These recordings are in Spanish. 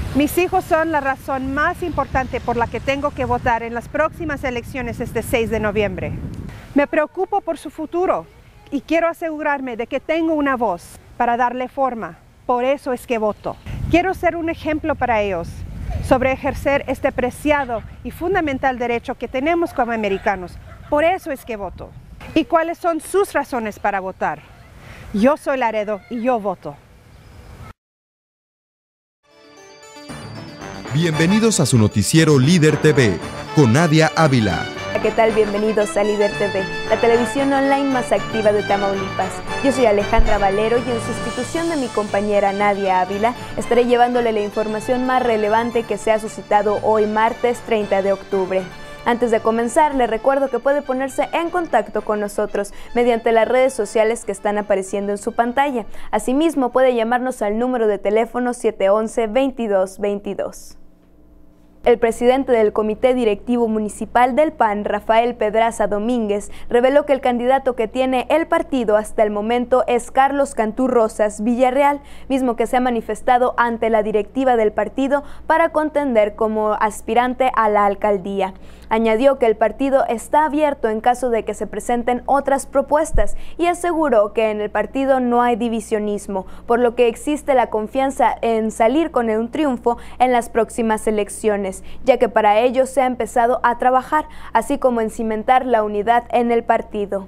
Mis hijos son la razón más importante por la que tengo que votar en las próximas elecciones este 6 de noviembre. Me preocupo por su futuro y quiero asegurarme de que tengo una voz para darle forma. Por eso es que voto. Quiero ser un ejemplo para ellos sobre ejercer este preciado y fundamental derecho que tenemos como americanos. Por eso es que voto. ¿Y cuáles son sus razones para votar? Yo soy Laredo y yo voto. Bienvenidos a su noticiero Líder TV con Nadia Ávila. ¿Qué tal? Bienvenidos a Líder TV, la televisión online más activa de Tamaulipas. Yo soy Alejandra Valero y en sustitución de mi compañera Nadia Ávila, estaré llevándole la información más relevante que se ha suscitado hoy martes 30 de octubre. Antes de comenzar, le recuerdo que puede ponerse en contacto con nosotros mediante las redes sociales que están apareciendo en su pantalla. Asimismo, puede llamarnos al número de teléfono 711-2222. El presidente del Comité Directivo Municipal del PAN, Rafael Pedraza Domínguez, reveló que el candidato que tiene el partido hasta el momento es Carlos Cantú Rosas Villarreal, mismo que se ha manifestado ante la directiva del partido para contender como aspirante a la alcaldía. Añadió que el partido está abierto en caso de que se presenten otras propuestas y aseguró que en el partido no hay divisionismo, por lo que existe la confianza en salir con un triunfo en las próximas elecciones, ya que para ello se ha empezado a trabajar, así como en cimentar la unidad en el partido.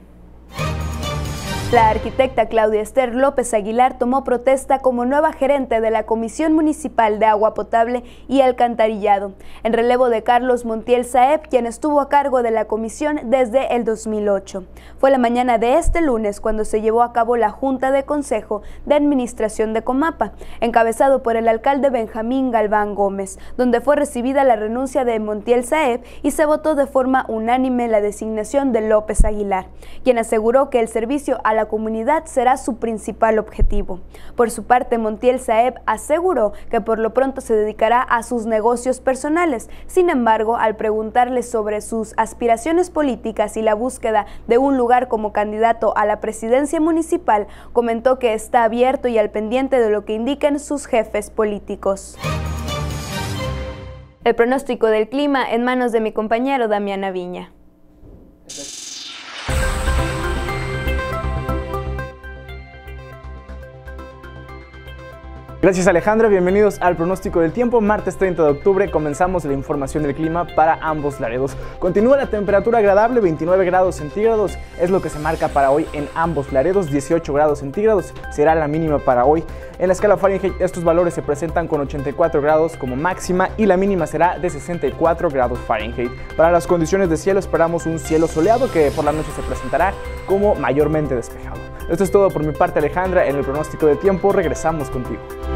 La arquitecta Claudia Esther López Aguilar tomó protesta como nueva gerente de la Comisión Municipal de Agua Potable y Alcantarillado, en relevo de Carlos Montiel Saeb, quien estuvo a cargo de la comisión desde el 2008. Fue la mañana de este lunes cuando se llevó a cabo la Junta de Consejo de Administración de Comapa, encabezado por el alcalde Benjamín Galván Gómez, donde fue recibida la renuncia de Montiel Saeb y se votó de forma unánime la designación de López Aguilar, quien aseguró que el servicio a la comunidad será su principal objetivo. Por su parte, Montiel Saeb aseguró que por lo pronto se dedicará a sus negocios personales. Sin embargo, al preguntarle sobre sus aspiraciones políticas y la búsqueda de un lugar como candidato a la presidencia municipal, comentó que está abierto y al pendiente de lo que indiquen sus jefes políticos. El pronóstico del clima en manos de mi compañero Damián Aviña. Gracias Alejandra, bienvenidos al pronóstico del tiempo. Martes 30 de octubre comenzamos la información del clima para ambos Laredos. Continúa la temperatura agradable, 29 grados centígrados es lo que se marca para hoy en ambos Laredos, 18 grados centígrados será la mínima para hoy. En la escala Fahrenheit estos valores se presentan con 84 grados como máxima y la mínima será de 64 grados Fahrenheit. Para las condiciones de cielo esperamos un cielo soleado que por la noche se presentará como mayormente despejado. Esto es todo por mi parte, Alejandra. En el pronóstico de tiempo regresamos contigo.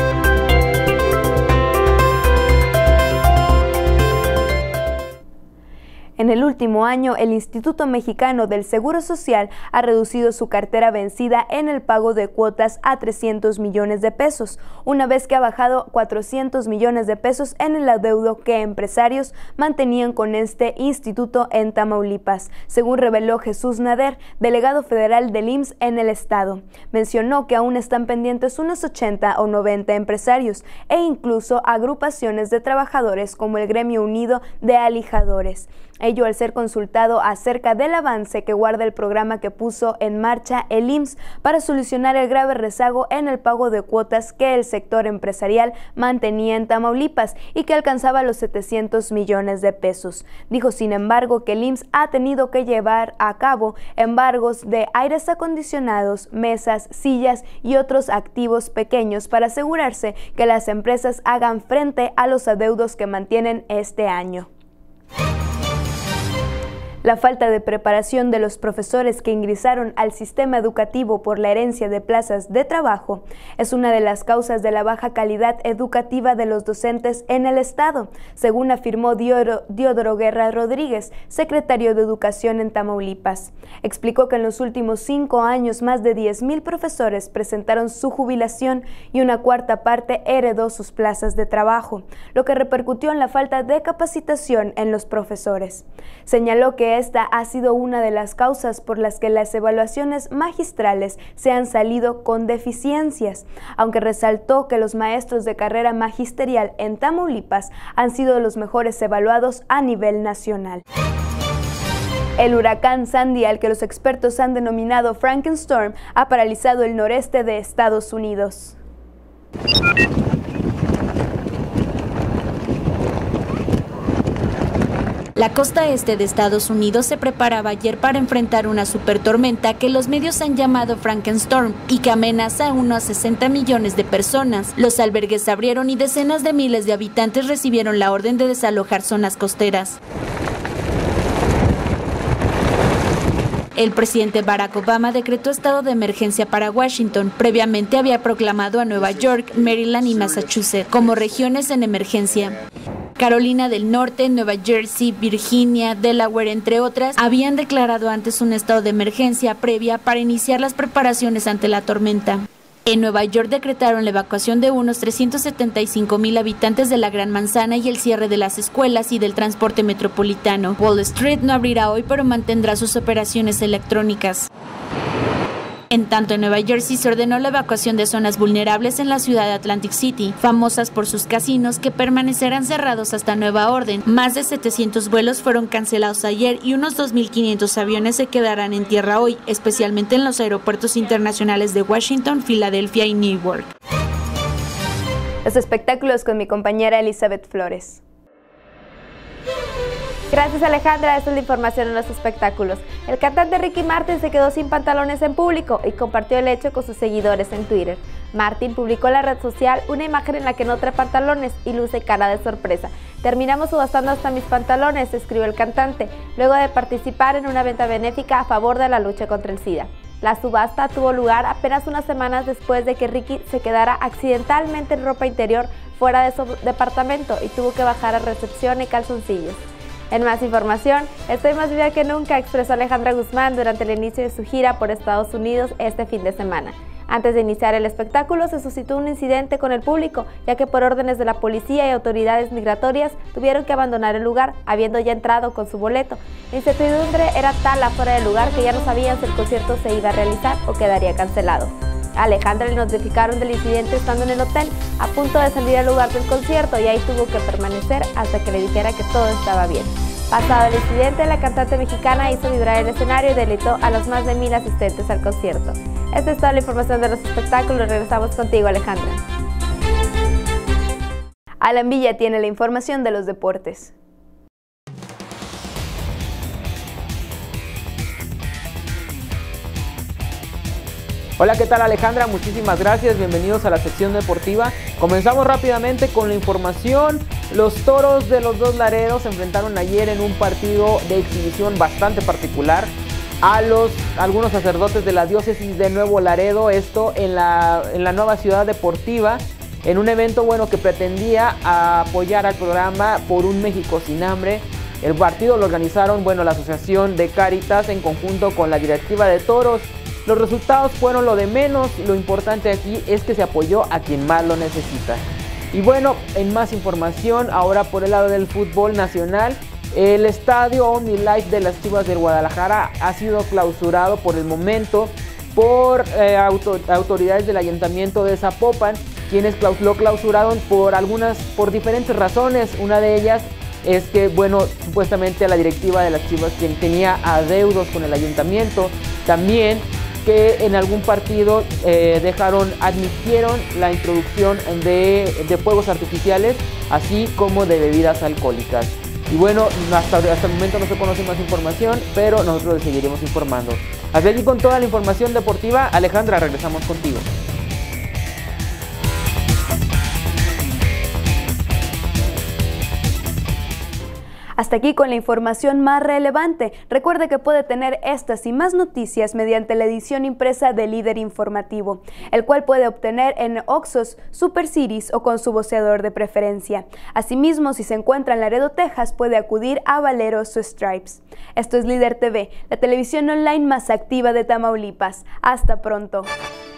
En el último año, el Instituto Mexicano del Seguro Social ha reducido su cartera vencida en el pago de cuotas a 300 millones de pesos, una vez que ha bajado 400 millones de pesos en el adeudo que empresarios mantenían con este instituto en Tamaulipas, según reveló Jesús Nader, delegado federal del IMSS en el estado. Mencionó que aún están pendientes unos 80 o 90 empresarios e incluso agrupaciones de trabajadores como el Gremio Unido de Alijadores. Ello al ser consultado acerca del avance que guarda el programa que puso en marcha el IMSS para solucionar el grave rezago en el pago de cuotas que el sector empresarial mantenía en Tamaulipas y que alcanzaba los 700 millones de pesos. Dijo, sin embargo, que el IMSS ha tenido que llevar a cabo embargos de aires acondicionados, mesas, sillas y otros activos pequeños para asegurarse que las empresas hagan frente a los adeudos que mantienen este año. La falta de preparación de los profesores que ingresaron al sistema educativo por la herencia de plazas de trabajo es una de las causas de la baja calidad educativa de los docentes en el estado, según afirmó Diodoro Guerra Rodríguez, secretario de Educación en Tamaulipas. Explicó que en los últimos 5 años más de 10,000 profesores presentaron su jubilación y una cuarta parte heredó sus plazas de trabajo, lo que repercutió en la falta de capacitación en los profesores. Señaló que que esta ha sido una de las causas por las que las evaluaciones magistrales se han salido con deficiencias, aunque resaltó que los maestros de carrera magisterial en Tamaulipas han sido los mejores evaluados a nivel nacional. El huracán Sandy, al que los expertos han denominado Frankenstorm, ha paralizado el noreste de Estados Unidos. La costa este de Estados Unidos se preparaba ayer para enfrentar una supertormenta que los medios han llamado Frankenstorm y que amenaza a unos 60 millones de personas. Los albergues abrieron y decenas de miles de habitantes recibieron la orden de desalojar zonas costeras. El presidente Barack Obama decretó estado de emergencia para Washington. Previamente había proclamado a Nueva York, Maryland y Massachusetts como regiones en emergencia. Carolina del Norte, Nueva Jersey, Virginia, Delaware, entre otras, habían declarado antes un estado de emergencia previa para iniciar las preparaciones ante la tormenta. En Nueva York decretaron la evacuación de unos 375,000 habitantes de la Gran Manzana y el cierre de las escuelas y del transporte metropolitano. Wall Street no abrirá hoy, pero mantendrá sus operaciones electrónicas. En tanto, en Nueva Jersey se ordenó la evacuación de zonas vulnerables en la ciudad de Atlantic City, famosas por sus casinos que permanecerán cerrados hasta nueva orden. Más de 700 vuelos fueron cancelados ayer y unos 2.500 aviones se quedarán en tierra hoy, especialmente en los aeropuertos internacionales de Washington, Filadelfia y Newark. Los espectáculos con mi compañera Elizabeth Flores. Gracias, Alejandra, esta es la información en los espectáculos. El cantante Ricky Martin se quedó sin pantalones en público y compartió el hecho con sus seguidores en Twitter. Martin publicó en la red social una imagen en la que no trae pantalones y luce cara de sorpresa. Terminamos subastando hasta mis pantalones, escribió el cantante, luego de participar en una venta benéfica a favor de la lucha contra el SIDA. La subasta tuvo lugar apenas unas semanas después de que Ricky se quedara accidentalmente en ropa interior fuera de su departamento y tuvo que bajar a recepción en calzoncillos. En más información, estoy más viva que nunca, expresó Alejandra Guzmán durante el inicio de su gira por Estados Unidos este fin de semana. Antes de iniciar el espectáculo se suscitó un incidente con el público, ya que por órdenes de la policía y autoridades migratorias tuvieron que abandonar el lugar, habiendo ya entrado con su boleto. La incertidumbre era tal afuera del lugar que ya no sabían si el concierto se iba a realizar o quedaría cancelado. A Alejandra le notificaron del incidente estando en el hotel, a punto de salir al lugar del concierto, y ahí tuvo que permanecer hasta que le dijera que todo estaba bien. Pasado el incidente, la cantante mexicana hizo vibrar el escenario y deleitó a los más de 1,000 asistentes al concierto. Esta es toda la información de los espectáculos. Regresamos contigo, Alejandra. Alan Villa tiene la información de los deportes. Hola, ¿qué tal, Alejandra? Muchísimas gracias, bienvenidos a la sección deportiva. Comenzamos rápidamente con la información. Los Toros de los Dos Laredos se enfrentaron ayer en un partido de exhibición bastante particular a algunos sacerdotes de la diócesis de Nuevo Laredo, esto en la nueva ciudad deportiva, en un evento que pretendía apoyar al programa Por un México sin Hambre. El partido lo organizaron la Asociación de Cáritas en conjunto con la directiva de Toros. Los resultados fueron lo de menos, lo importante aquí es que se apoyó a quien más lo necesita. Y en más información, ahora por el lado del fútbol nacional, el estadio OmniLife de las Chivas del Guadalajara ha sido clausurado por el momento por autoridades del Ayuntamiento de Zapopan, quienes lo clausuraron por diferentes razones. Una de ellas es que, supuestamente la directiva de las Chivas, quien tenía adeudos con el ayuntamiento, también que en algún partido admitieron la introducción de fuegos artificiales, así como de bebidas alcohólicas. Y hasta el momento no se conoce más información, pero nosotros les seguiremos informando. Hasta aquí con toda la información deportiva. Alejandra, regresamos contigo. Hasta aquí con la información más relevante. Recuerde que puede tener estas y más noticias mediante la edición impresa de Líder Informativo, el cual puede obtener en Oxxos, Supercities o con su voceador de preferencia. Asimismo, si se encuentra en Laredo, Texas, puede acudir a Valeros o Stripes. Esto es Líder TV, la televisión online más activa de Tamaulipas. Hasta pronto.